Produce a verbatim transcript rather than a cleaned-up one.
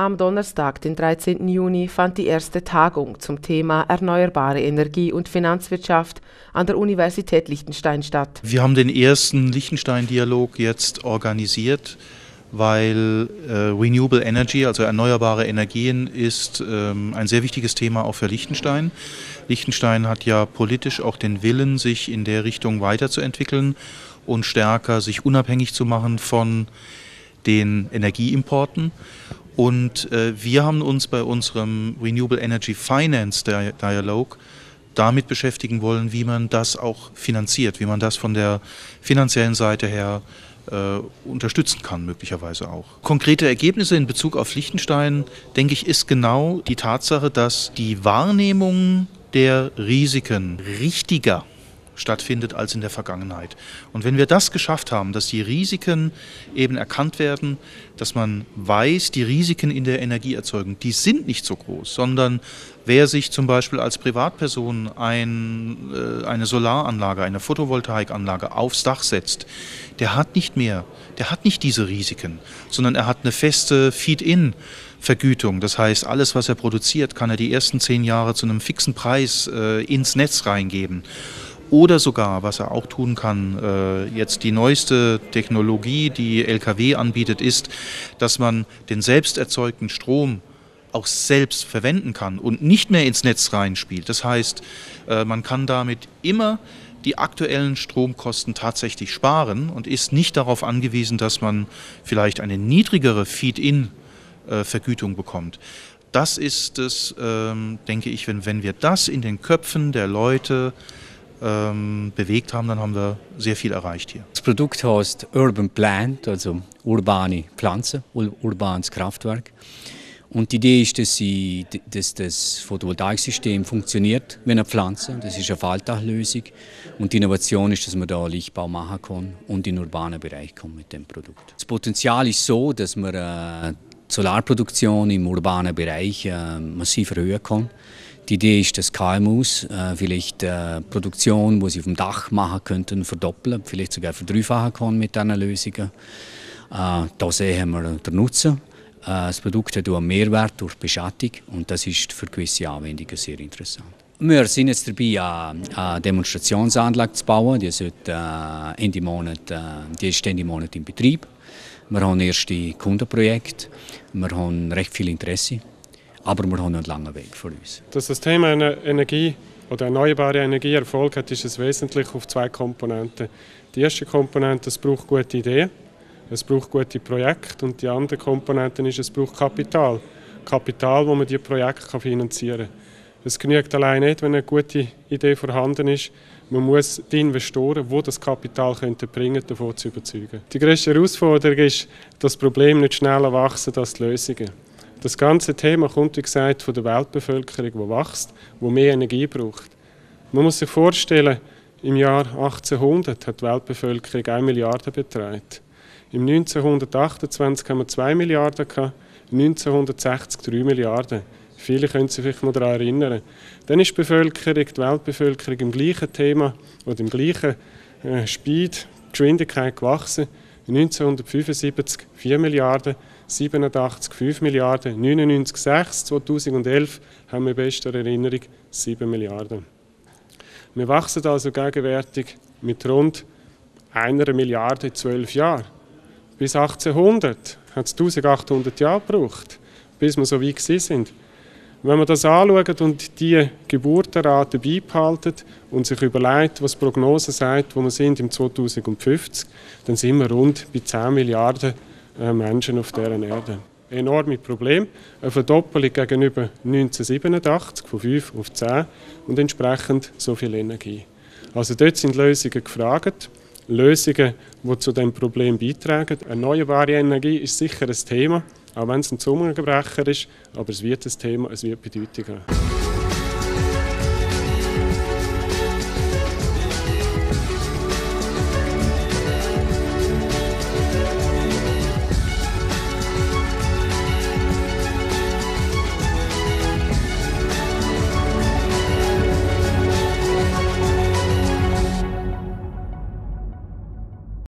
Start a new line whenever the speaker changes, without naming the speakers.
Am Donnerstag, den dreizehnten Juni, fand die erste Tagung zum Thema erneuerbare Energie und Finanzwirtschaft an der Universität Liechtenstein statt.
Wir haben den ersten Liechtenstein-Dialog jetzt organisiert, weil äh, Renewable Energy, also erneuerbare Energien, ist ähm, ein sehr wichtiges Thema auch für Liechtenstein. Liechtenstein hat ja politisch auch den Willen, sich in der Richtung weiterzuentwickeln und stärker sich unabhängig zu machen von den Energieimporten. Und äh, wir haben uns bei unserem Renewable Energy Finance Dialog damit beschäftigen wollen, wie man das auch finanziert, wie man das von der finanziellen Seite her äh, unterstützen kann, möglicherweise auch. Konkrete Ergebnisse in Bezug auf Liechtenstein, denke ich, ist genau die Tatsache, dass die Wahrnehmung der Risiken richtiger stattfindet als in der Vergangenheit. Und wenn wir das geschafft haben, dass die Risiken eben erkannt werden, dass man weiß, die Risiken in der Energieerzeugung, die sind nicht so groß, sondern wer sich zum Beispiel als Privatperson ein, äh, eine Solaranlage, eine Photovoltaikanlage aufs Dach setzt, der hat nicht mehr, der hat nicht diese Risiken, sondern er hat eine feste Feed-in-Vergütung. Das heißt, alles, was er produziert, kann er die ersten zehn Jahre zu einem fixen Preis äh, ins Netz reingeben. Oder sogar, was er auch tun kann, äh, jetzt die neueste Technologie, die L K W anbietet, ist, dass man den selbst erzeugten Strom auch selbst verwenden kann und nicht mehr ins Netz reinspielt. Das heißt, äh, man kann damit immer die aktuellen Stromkosten tatsächlich sparen und ist nicht darauf angewiesen, dass man vielleicht eine niedrigere Feed-in-Vergütung bekommt. Das ist es, ähm, denke ich, wenn, wenn wir das in den Köpfen der Leute Ähm, bewegt haben, dann haben wir sehr viel erreicht hier.
Das Produkt heißt Urban Plant, also urbane Pflanze, ur urbanes Kraftwerk. Und die Idee ist, dass, sie, dass das Photovoltaiksystem funktioniert wie eine Pflanze. Das ist eine Faltdachlösung. Und die Innovation ist, dass man da Lichtbau machen kann und in den urbanen Bereich kommt mit dem Produkt. Das Potenzial ist so, dass man äh, die Solarproduktion im urbanen Bereich äh, massiv erhöhen kann. Die Idee ist, dass K M Us äh, vielleicht äh, Produktion, die sie auf dem Dach machen könnten, verdoppeln, vielleicht sogar verdreifachen kann mit diesen Lösungen. Äh, da sehen wir den Nutzen. Äh, das Produkt hat einen Mehrwert durch Beschattung und das ist für gewisse Anwendungen sehr interessant. Wir sind jetzt dabei, eine Demonstrationsanlage zu bauen. Die, sollte, äh, Ende Monat, äh, die ist Ende Monat in Betrieb. Wir haben erste Kundenprojekte. Wir haben recht viel Interesse. Aber wir haben einen langen Weg vor uns.
Dass das Thema Energie oder erneuerbare Energie Erfolg hat, ist es wesentlich auf zwei Komponenten. Die erste Komponente, es braucht gute Ideen, es braucht gute Projekte und die andere Komponente ist, es braucht Kapital. Kapital, wo man diese Projekte finanzieren kann. Es genügt allein nicht, wenn eine gute Idee vorhanden ist. Man muss die Investoren, die das Kapital könnten bringen, davon zu überzeugen. Die grösste Herausforderung ist, dass das Problem nicht schneller wachsen als die Lösungen. Das ganze Thema kommt, wie gesagt, von der Weltbevölkerung, die wächst, die mehr Energie braucht. Man muss sich vorstellen, im Jahr achtzehnhundert hat die Weltbevölkerung eine Milliarde beträgt. Im neunzehnhundertachtundzwanzig haben wir zwei Milliarden gehabt, neunzehnhundertsechzig drei Milliarden. Viele können sich vielleicht mal daran erinnern. Dann ist die Bevölkerung, die Weltbevölkerung im gleichen Thema oder im gleichen äh, Speed, Geschwindigkeit gewachsen. neunzehnhundertfünfundsiebzig vier Milliarden, siebenundachtzig fünf Milliarden, neunundneunzig sechs, zweitausendelf haben wir in bester Erinnerung sieben Milliarden. Wir wachsen also gegenwärtig mit rund einer Milliarde in zwölf Jahren. Bis achtzehnhundert hat es eintausendachthundert Jahre gebraucht, bis wir so weit sind. Wenn man das anschaut und die Geburtenrate beibehalten und sich überlegt, was die Prognose sagt, wo wir sind im zweitausendfünfzig, dann sind wir rund bei zehn Milliarden Menschen auf dieser Erde. Ein enormes Problem, eine Verdoppelung gegenüber neunzehnhundertsiebenundachtzig von fünf auf zehn und entsprechend so viel Energie. Also dort sind Lösungen gefragt, Lösungen, die zu diesem Problem beitragen. Erneuerbare Energie ist sicher ein Thema, auch wenn es ein Zungenbrecher ist, aber es wird ein Thema, es wird Bedeutung haben.